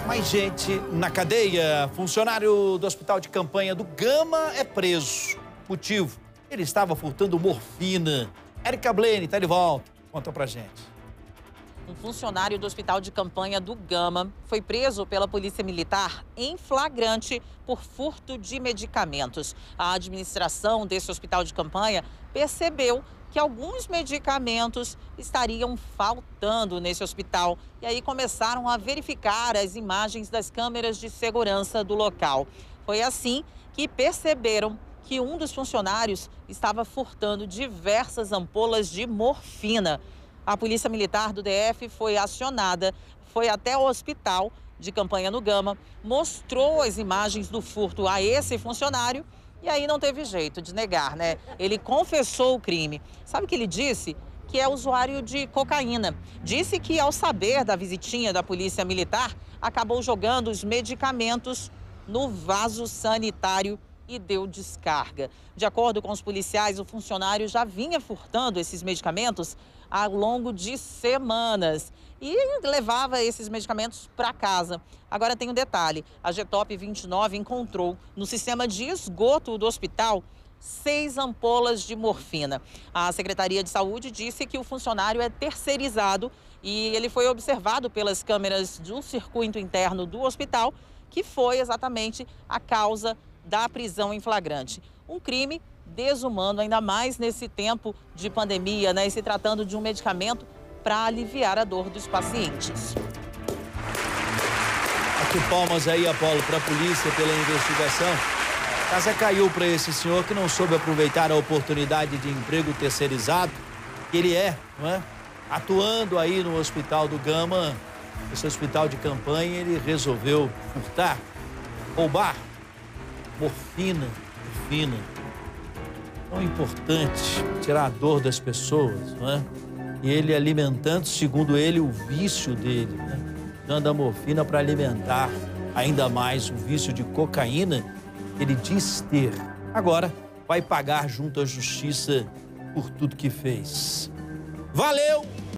Mais gente na cadeia. Funcionário do hospital de campanha do Gama é preso. Motivo: ele estava furtando morfina. Érica Blaine está de volta. Conta pra gente. Um funcionário do hospital de campanha do Gama foi preso pela Polícia Militar em flagrante por furto de medicamentos. A administração desse hospital de campanha percebeu que alguns medicamentos estariam faltando nesse hospital. E aí começaram a verificar as imagens das câmeras de segurança do local. Foi assim que perceberam que um dos funcionários estava furtando diversas ampolas de morfina. A Polícia Militar do DF foi acionada, foi até o hospital de campanha no Gama, mostrou as imagens do furto a esse funcionário e aí não teve jeito de negar, né? Ele confessou o crime. Sabe o que ele disse? Que é usuário de cocaína. Disse que, ao saber da visitinha da Polícia Militar, acabou jogando os medicamentos no vaso sanitário e deu descarga. De acordo com os policiais, o funcionário já vinha furtando esses medicamentos ao longo de semanas e levava esses medicamentos para casa. Agora tem um detalhe: a GTOP 29 encontrou no sistema de esgoto do hospital 6 ampolas de morfina. A Secretaria de Saúde disse que o funcionário é terceirizado e ele foi observado pelas câmeras do circuito interno do hospital, que foi exatamente a causa da prisão em flagrante. Um crime desumano, ainda mais nesse tempo de pandemia, né? E se tratando de um medicamento para aliviar a dor dos pacientes. Aqui palmas aí, Apolo, para a polícia pela investigação. A casa caiu para esse senhor que não soube aproveitar a oportunidade de emprego terceirizado que ele não é? Atuando aí no hospital do Gama, esse hospital de campanha, ele resolveu furtar, roubar morfina. Tão importante tirar a dor das pessoas, não é? E ele alimentando, segundo ele, o vício dele, né? Dando a morfina para alimentar ainda mais o vício de cocaína que ele diz ter. Agora vai pagar junto à justiça por tudo que fez. Valeu!